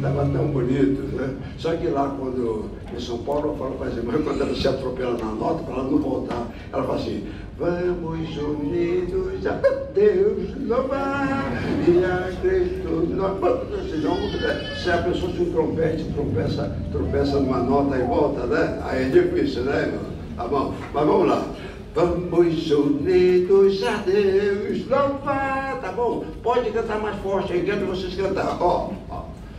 estava tão bonito, né? Só que lá, quando em São Paulo, eu falo para as irmãs, quando ela se atropela na nota, para ela não voltar, ela fala assim: vamos unidos a Deus louvar e a Cristo louvar. Se a pessoa se um trompete tropeça numa nota e volta, né? Aí é difícil, né, irmão? Tá bom? Mas vamos lá. Vamos unidos a Deus louvar. Tá bom? Pode cantar mais forte aí, quero vocês cantar. Ó, ó.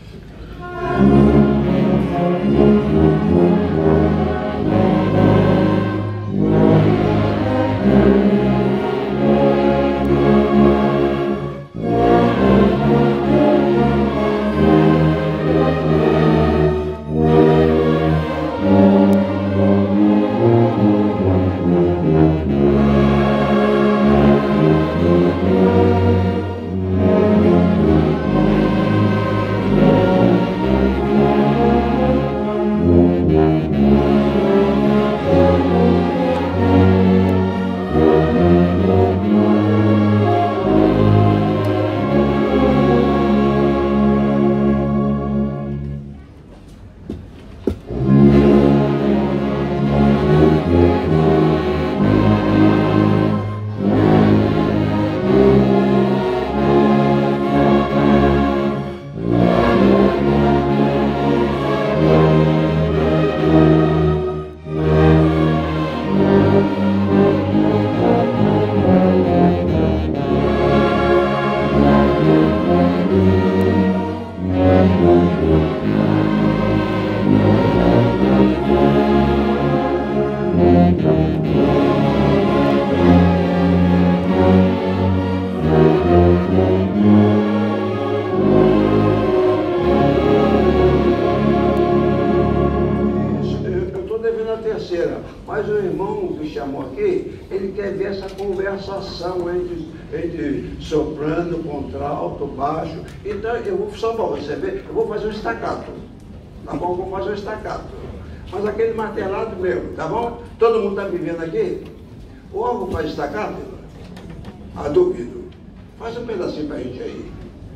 Mas o irmão que chamou aqui, ele quer ver essa conversação entre soprano, contralto, baixo. Então, eu vou só para você ver, eu vou fazer um staccato. Tá bom? Eu vou fazer um staccato. Mas aquele martelado meu, tá bom? Todo mundo está me vendo aqui? O órgão faz staccato? Ah, duvido. Faz um pedacinho para a gente aí.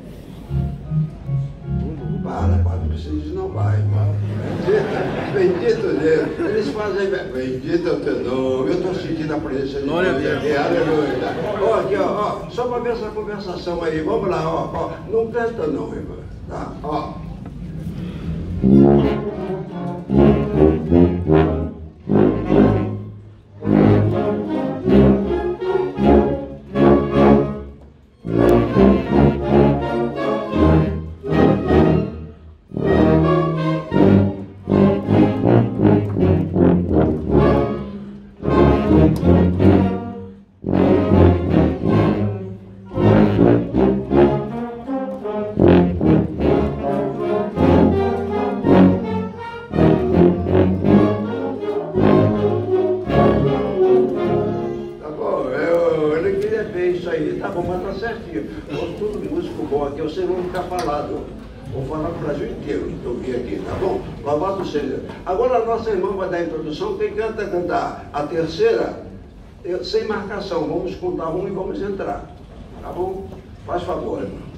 Para, não precisa, não vai, irmão. Bendito Deus. Eles fazem, bendito é o teu nome. Eu estou sentindo a presença de Deus. Aleluia. Ó, aqui, ó, só para ver essa conversação aí. Vamos lá, ó. Não canta não, irmão. Tá? Ó. Tá bom, mas tá certinho. Todo músico bom aqui, vocês vão ficar falado. Vou falar para o Brasil inteiro que eu vi aqui, tá bom? Louvado seja. Agora a nossa irmã vai dar a introdução. Quem canta, cantar a terceira, sem marcação. Vamos contar um e vamos entrar. Tá bom? Faz favor, irmão.